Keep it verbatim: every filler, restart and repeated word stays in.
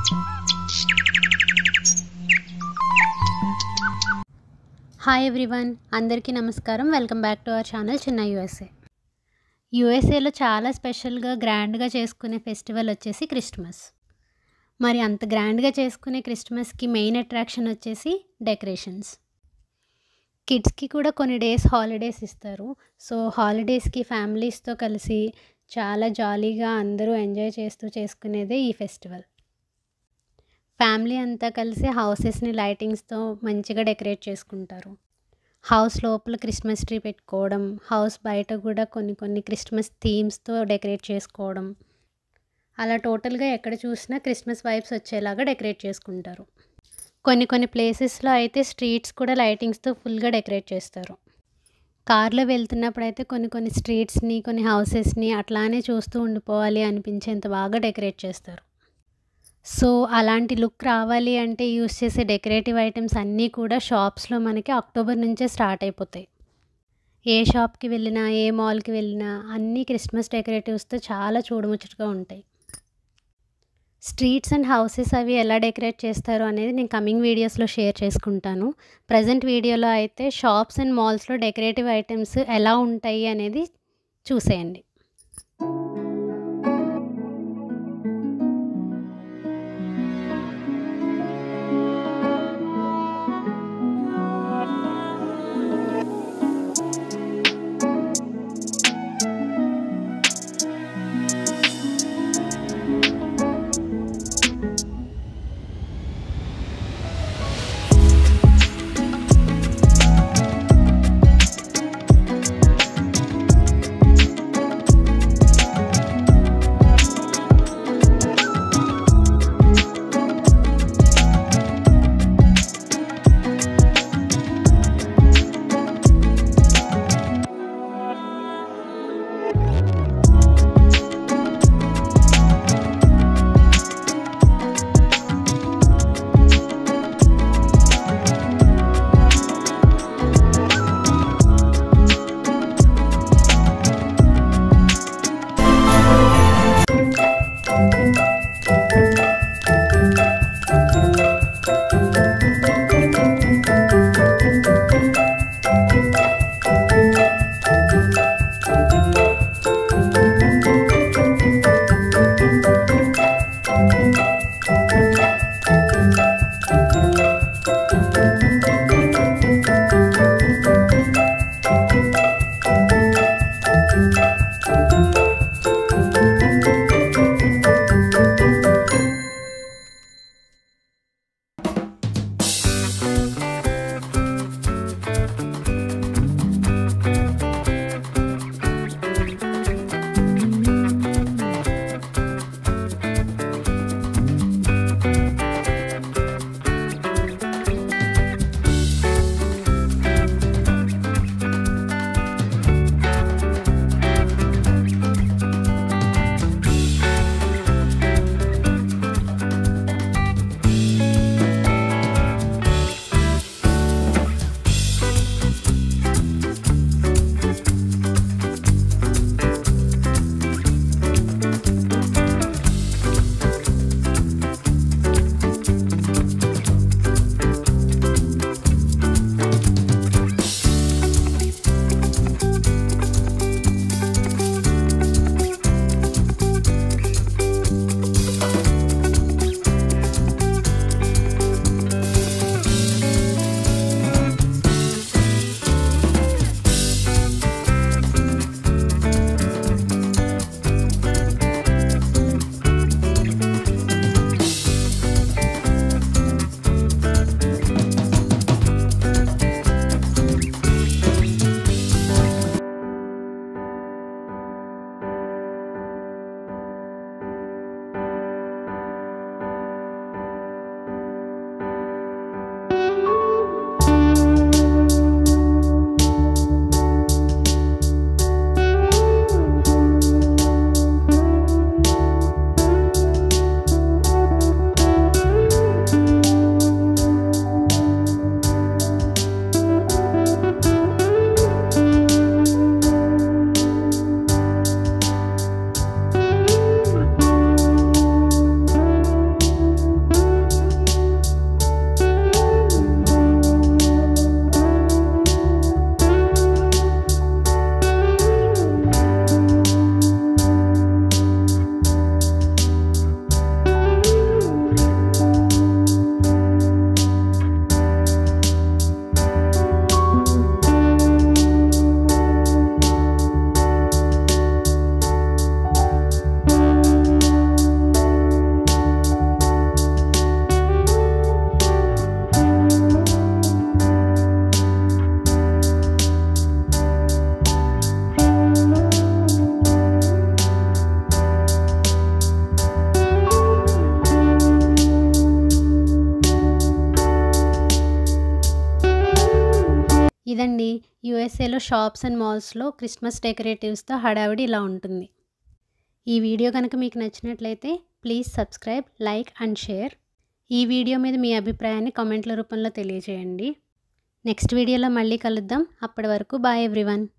Hi everyone, అందరికీ నమస్కారం. Welcome back to our channel Chinna USA. యూఎస్ఏలో చాలా స్పెషల్గా గ్రాండ్గా చేసుకునే ఫెస్టివల్ వచ్చేసి క్రిస్మస్. మరి అంత గ్రాండ్గా చేసుకునే క్రిస్మస్కి మెయిన్ అట్రాక్షన్ వచ్చేసి డెకరేషన్స్. కిడ్స్కి కూడా కొన్ని డేస్ హాలిడేస్ ఇస్తారు. సో హాలిడేస్కి ఫ్యామిలీస్తో కలిసి చాలా జాలీగా అందరూ ఎంజాయ్ చేస్తూ చేసుకునేదే ఈ ఫెస్టివల్. ఫ్యామిలీ అంతా కలిసి హౌసెస్ని లైటింగ్స్తో మంచిగా డెకరేట్ చేసుకుంటారు. హౌస్ లోపల క్రిస్మస్ ట్రీ పెట్టుకోవడం, హౌస్ బయట కూడా కొన్ని కొన్ని క్రిస్మస్ థీమ్స్తో డెకరేట్ చేసుకోవడం, అలా టోటల్గా ఎక్కడ చూసినా క్రిస్మస్ వైబ్స్ వచ్చేలాగా డెకరేట్ చేసుకుంటారు. కొన్ని కొన్ని ప్లేసెస్లో అయితే స్ట్రీట్స్ కూడా లైటింగ్స్తో ఫుల్గా డెకరేట్ చేస్తారు. కార్లో వెళ్తున్నప్పుడు అయితే కొన్ని కొన్ని స్ట్రీట్స్ని, కొన్ని హౌసెస్ని అట్లానే చూస్తూ ఉండిపోవాలి అనిపించేంత బాగా డెకరేట్ చేస్తారు. సో అలాంటి లుక్ రావాలి అంటే యూస్ చేసే డెకరేటివ్ ఐటమ్స్ అన్నీ కూడా షాప్స్లో మనకి అక్టోబర్ నుంచే స్టార్ట్ అయిపోతాయి. ఏ షాప్కి వెళ్ళినా, ఏ మాల్కి వెళ్ళినా అన్నీ క్రిస్మస్ డెకరేటివ్స్తో చాలా చూడముచ్చటగా ఉంటాయి. స్ట్రీట్స్ అండ్ హౌసెస్ అవి ఎలా డెకరేట్ చేస్తారు అనేది నేను కమింగ్ వీడియోస్లో షేర్ చేసుకుంటాను. ప్రజెంట్ వీడియోలో అయితే షాప్స్ అండ్ మాల్స్లో డెకరేటివ్ ఐటమ్స్ ఎలా ఉంటాయి అనేది చూసేయండి. అదండి యూఎస్ఏలో షాప్స్ అండ్ మాల్స్లో క్రిస్మస్ డెకరేటివ్స్తో హడావిడి ఇలా ఉంటుంది. ఈ వీడియో కనుక మీకు నచ్చినట్లయితే please subscribe, like and share. ఈ వీడియో మీద మీ అభిప్రాయాన్ని కామెంట్ల రూపంలో తెలియజేయండి. నెక్స్ట్ వీడియోలో మళ్ళీ కలుద్దాం. అప్పటి వరకు బాయ్ ఎవ్రీవన్.